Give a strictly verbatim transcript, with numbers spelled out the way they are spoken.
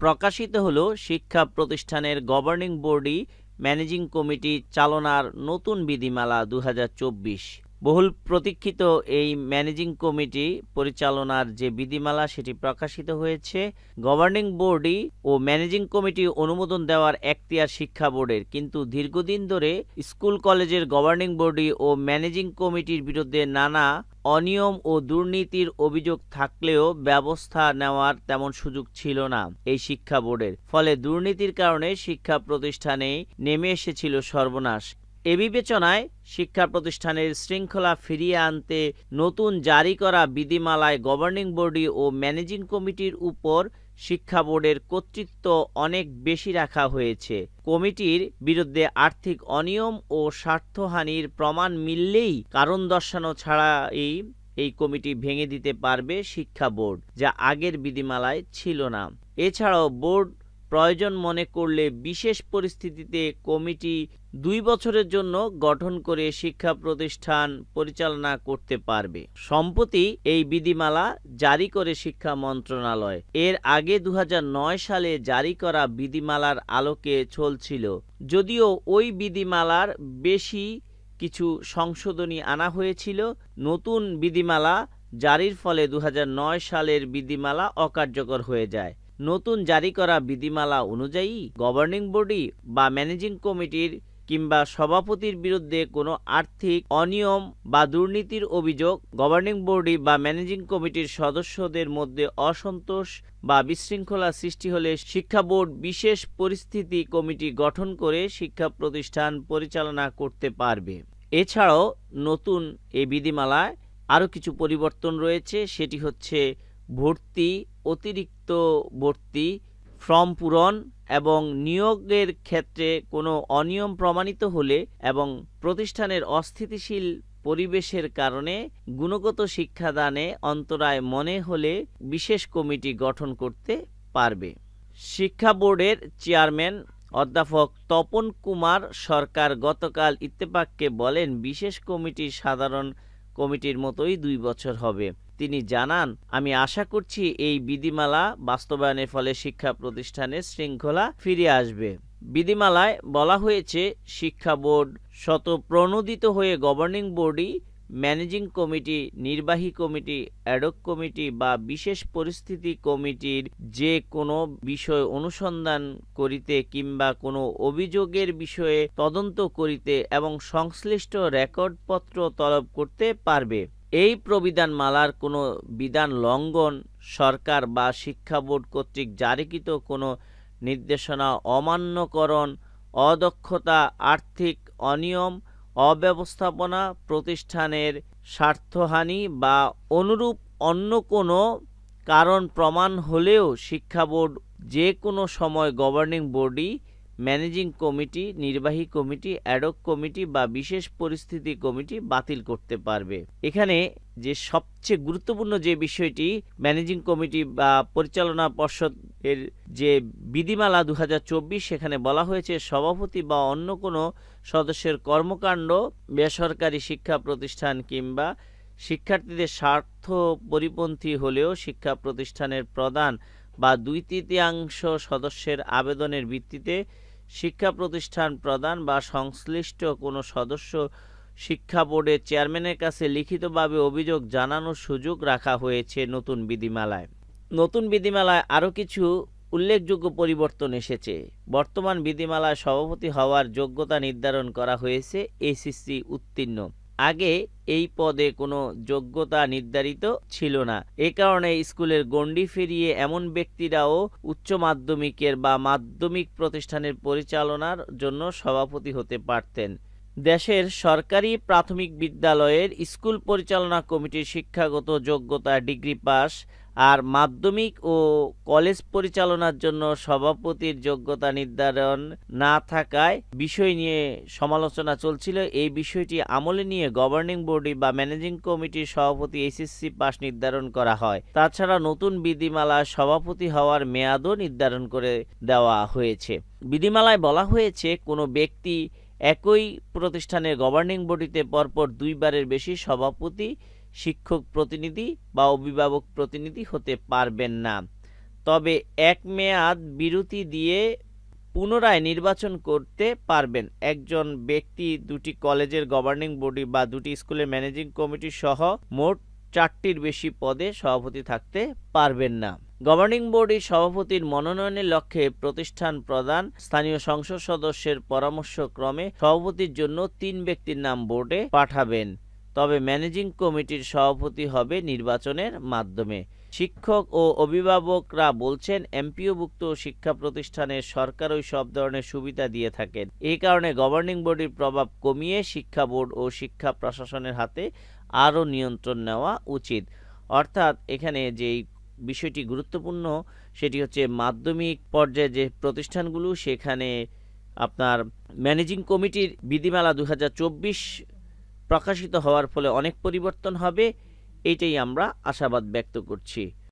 প্রকাশিত হলো শিক্ষা প্রতিষ্ঠানের গভর্নিং বডি ম্যানেজিং কমিটি চালনার নতুন বিধিমালা দুই হাজার চব্বিশ। বহুল প্রতীক্ষিত এই ম্যানেজিং কমিটি পরিচালনার যে বিধিমালা সেটি প্রকাশিত হয়েছে। গভর্নিং বডি ও ম্যানেজিং কমিটি অনুমোদন দেওয়ার এখতিয়ার শিক্ষা বোর্ডের, কিন্তু দীর্ঘদিন ধরে স্কুল কলেজের গভর্নিং বডি ও ম্যানেজিং কমিটির বিরুদ্ধে নানা অনিয়ম ও দুর্নীতির অভিযোগ থাকলেও ব্যবস্থা নেওয়ার তেমন সুযোগ ছিল না এই শিক্ষা বোর্ডের। ফলে দুর্নীতির কারণে শিক্ষা প্রতিষ্ঠানে নেমে এসেছিল সর্বনাশ। এ বিবেচনায় শিক্ষা প্রতিষ্ঠানের শৃঙ্খলা ফিরিয়ে আনতে নতুন জারি করা বিধিমালায় গভর্নিং বডি ও ম্যানেজিং কমিটির উপর শিক্ষা বোর্ডের কর্তৃত্ব অনেক বেশি রাখা হয়েছে। কমিটির বিরুদ্ধে আর্থিক অনিয়ম ও স্বার্থহানির প্রমাণ মিললেই কারণ দর্শানো ছাড়াই এই কমিটি ভেঙে দিতে পারবে শিক্ষা বোর্ড, যা আগের বিধিমালায় ছিল না। এছাড়াও বোর্ড প্রয়োজন মনে করলে বিশেষ পরিস্থিতিতে কমিটি দুই বছরের জন্য গঠন করে শিক্ষা প্রতিষ্ঠান পরিচালনা করতে পারবে। সম্প্রতি এই বিধিমালা জারি করে শিক্ষা মন্ত্রণালয়। এর আগে দুই হাজার নয় সালে জারি করা বিধিমালার আলোকে চলছিল। যদিও ওই বিধিমালার বেশি কিছু সংশোধনী আনা হয়েছিল। নতুন বিধিমালা জারির ফলে দুই হাজার নয় সালের বিধিমালা অকার্যকর হয়ে যায়। নতুন জারি করা বিধিমালা অনুযায়ী গভর্নিং বডি বা ম্যানেজিং কমিটির কিংবা সভাপতির বিরুদ্ধে কোনো আর্থিক অনিয়ম বা দুর্নীতির অভিযোগ, গভর্নিং বডি বা ম্যানেজিং কমিটির সদস্যদের মধ্যে অসন্তোষ বা বিশৃঙ্খলা সৃষ্টি হলে শিক্ষা বোর্ড বিশেষ পরিস্থিতি কমিটি গঠন করে শিক্ষা প্রতিষ্ঠান পরিচালনা করতে পারবে। এছাড়াও নতুন এই বিধিমালায় আরও কিছু পরিবর্তন রয়েছে। সেটি হচ্ছে ভর্তি, অতিরিক্ত ভর্তি, ফর্ম পূরণ এবং নিয়োগের ক্ষেত্রে কোনো অনিয়ম প্রমাণিত হলে এবং প্রতিষ্ঠানের অস্থিতিশীল পরিবেশের কারণে গুণগত শিক্ষাদানে অন্তরায় মনে হলে বিশেষ কমিটি গঠন করতে পারবে। শিক্ষা বোর্ডের চেয়ারম্যান অধ্যাপক তপন কুমার সরকার গতকাল ইত্তেফাককে বলেন, বিশেষ কমিটি সাধারণ কমিটির মতোই দুই বছর হবে। তিনি জানান, আমি আশা করছি এই বিধিমালা বাস্তবায়নের ফলে শিক্ষা প্রতিষ্ঠানের শৃঙ্খলা ফিরে আসবে। বিধিমালায় বলা হয়েছে, শিক্ষা বোর্ড স্বতঃপ্রণোদিত হয়ে গভর্নিং বডি, ম্যানেজিং কমিটি, নির্বাহী কমিটি, অ্যাডহক কমিটি বা বিশেষ পরিস্থিতি কমিটির যে কোনো বিষয় অনুসন্ধান করিতে কিংবা কোনো অভিযোগের বিষয়ে তদন্ত করিতে এবং সংশ্লিষ্ট রেকর্ডপত্র তলব করতে পারবে। এই প্রবিধানমালার কোনো বিধান লঙ্ঘন, সরকার বা শিক্ষা বোর্ড কর্তৃক জারিকৃত কোনো নির্দেশনা অমান্যকরণ, অদক্ষতা, আর্থিক অনিয়ম, অব্যবস্থাপনা, প্রতিষ্ঠানের স্বার্থহানি বা অনুরূপ অন্য কোনো কারণ প্রমাণ হলেও শিক্ষা বোর্ড যে কোনো সময় গভর্নিং বডি, ম্যানেজিং কমিটি, নির্বাহী কমিটি, অ্যাডহক কমিটি বা বিশেষ পরিস্থিতি কমিটি বাতিল করতে পারবে। এখানে যে সবচেয়ে গুরুত্বপূর্ণ যে বিষয়টি, ম্যানেজিং কমিটি বা পরিচালনা পর্ষদ এর যে বিধিমালা দু হাজার চব্বিশ, সেখানে বলা হয়েছে সভাপতি বা অন্য কোনো সদস্যের কর্মকাণ্ড বেসরকারি শিক্ষা প্রতিষ্ঠান কিংবা শিক্ষার্থীদের স্বার্থ পরিপন্থী হলেও শিক্ষা প্রতিষ্ঠানের প্রধান বা দুই তৃতীয়াংশ সদস্যের আবেদনের ভিত্তিতে শিক্ষা প্রতিষ্ঠান প্রধান বা সংশ্লিষ্ট কোনো সদস্য শিক্ষা বোর্ডের চেয়ারম্যানের কাছে লিখিতভাবে অভিযোগ জানানোর সুযোগ রাখা হয়েছে নতুন বিধিমালায়। নতুন বিধিমালায় আরও কিছু উল্লেখযোগ্য পরিবর্তন এসেছে। বর্তমান বিধিমালায় সভাপতি হওয়ার যোগ্যতা নির্ধারণ করা হয়েছে এসএসসি উত্তীর্ণ। আগে এই পদে কোনো যোগ্যতা নির্ধারিত ছিল না। এ কারণে স্কুলের গণ্ডি ফিরিয়ে এমন ব্যক্তিরাও উচ্চ মাধ্যমিকের বা মাধ্যমিক প্রতিষ্ঠানের পরিচালনার জন্য সভাপতি হতে পারতেন। দেশের সরকারি প্রাথমিক বিদ্যালয়ের স্কুল পরিচালনা কমিটির শিক্ষাগত যোগ্যতা ডিগ্রি পাস, আর মাধ্যমিক ও কলেজ পরিচালনার জন্য সভাপতির যোগ্যতা নির্ধারণ না থাকায় বিষয় নিয়ে সমালোচনা চলছিল। এই বিষয়টি আমলে নিয়ে গভর্নিং বডি বা ম্যানেজিং কমিটির সভাপতি এসএসসি পাস নির্ধারণ করা হয়। তাছাড়া নতুন বিধিমালায় সভাপতি হওয়ার মেয়াদও নির্ধারণ করে দেওয়া হয়েছে। বিধিমালায় বলা হয়েছে, কোনো ব্যক্তি একই প্রতিষ্ঠানের গভর্নিং বডিতে পরপর দুইবারের বেশি সভাপতি, শিক্ষক প্রতিনিধি বা অভিভাবক প্রতিনিধি হতে পারবেন না। তবে এক মেয়াদ বিরতি দিয়ে পুনরায় নির্বাচন করতে পারবেন। একজন ব্যক্তি দুটি কলেজের গভর্নিং বডি বা দুটি স্কুলের ম্যানেজিং কমিটি সহ মোট চারটির বেশি পদে সভাপতি থাকতে পারবেন না। গভর্নিং বডির সভাপতির মনোনয়নের লক্ষ্যে প্রতিষ্ঠান প্রধান স্থানীয় সংসদ সদস্যের পরামর্শক্রমে সভাপতির জন্য তিন ব্যক্তির নাম বোর্ডে পাঠাবেন। তবে ম্যানেজিং কমিটির সভাপতি হবে নির্বাচনের মাধ্যমে। শিক্ষক ও অভিভাবকরা বলছেন, এমপিওভুক্ত শিক্ষা প্রতিষ্ঠানে সরকারই সব ধরনের সুবিধা দিয়ে থাকেন। এই কারণে গভর্নিং বডির প্রভাব কমিয়ে শিক্ষা বোর্ড ও শিক্ষা প্রশাসনের হাতে আরও নিয়ন্ত্রণ নেওয়া উচিত। অর্থাৎ এখানে যেই বিষয়টি গুরুত্বপূর্ণ সেটি হচ্ছে মাধ্যমিক পর্যায়ে যে প্রতিষ্ঠানগুলো সেখানে আপনার ম্যানেজিং কমিটির বিধিমালা দুই হাজার চব্বিশ প্রকাশিত হওয়ার ফলে অনেক পরিবর্তন হবে, এইটাই আমরা আশাবাদ ব্যক্ত করছি।